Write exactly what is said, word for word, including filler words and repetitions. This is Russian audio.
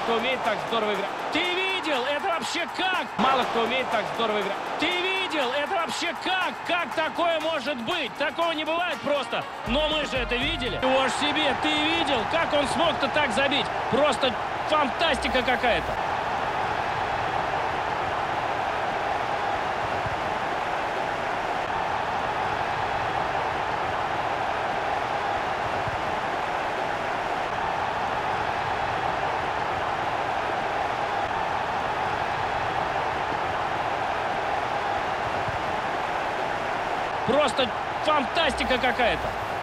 кто умеет так здорово играть. Ты видел? Это вообще как? Мало кто умеет так здорово играть. Ты видел? Это вообще как? Как такое может быть? Такого не бывает просто. Но мы же это видели. Его ж себе, ты видел? Как он смог-то так забить? Просто фантастика какая-то. Просто фантастика какая-то.